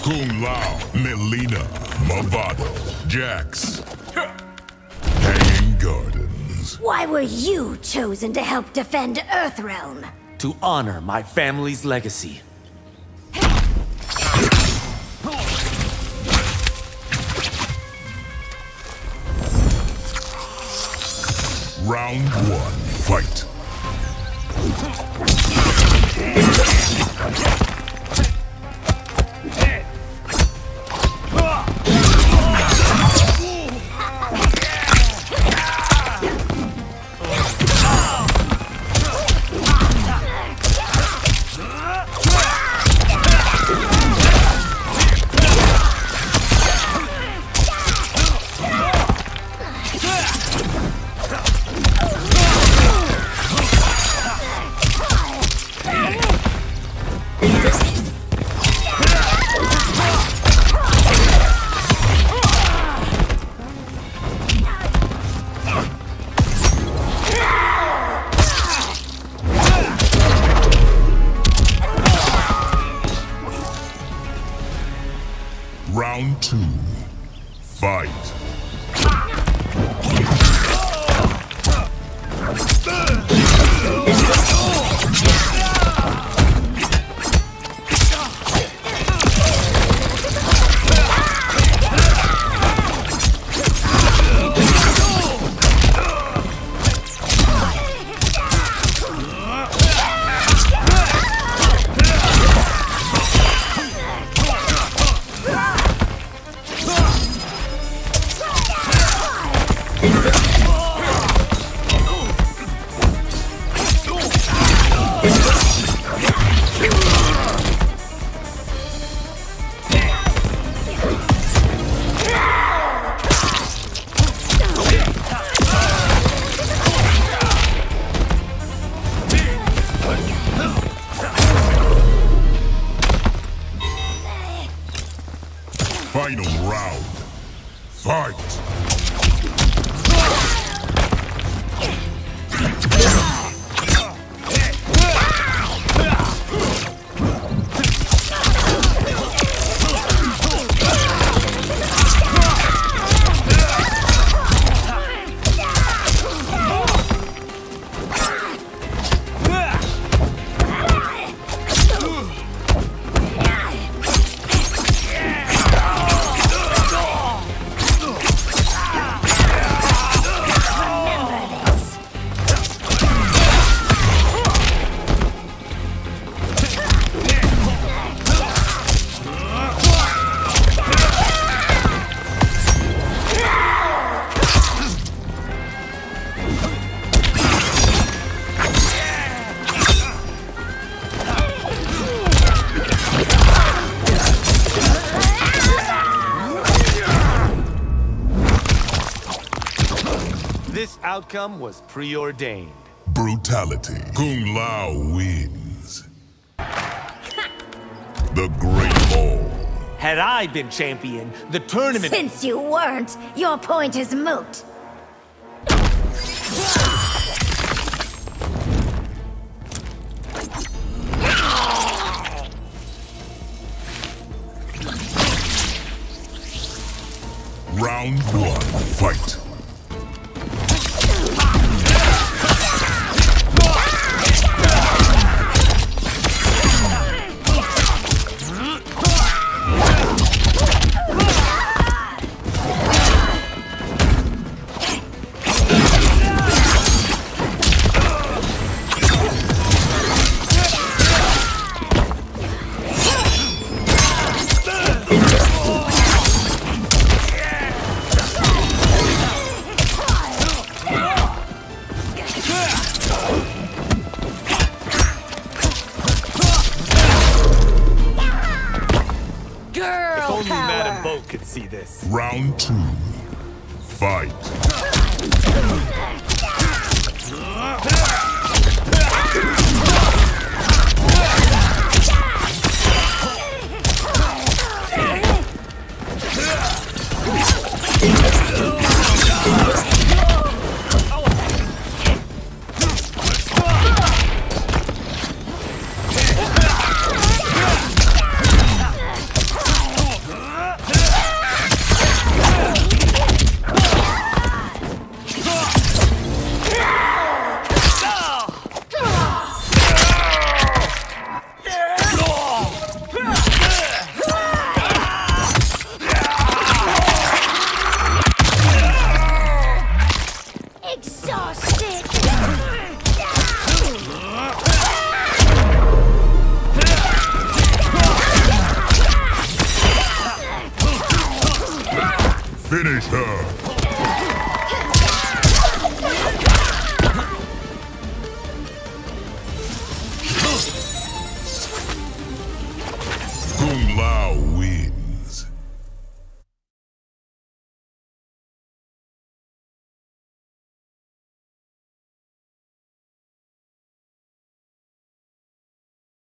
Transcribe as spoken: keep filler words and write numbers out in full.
Kung Lao, Mileena, Movado, Jax. Hanging Gardens. Why were you chosen to help defend Earthrealm? To honor my family's legacy. Round one, fight. Round two, fight. Final round. Fight! This outcome was preordained. Brutality. Kung Lao wins. The Great Ball. Had I been champion, the tournament... Since you weren't, your point is moot. Round one, fight. If only Madam Boat could see this. Round two, fight. Finish her. Kung Lao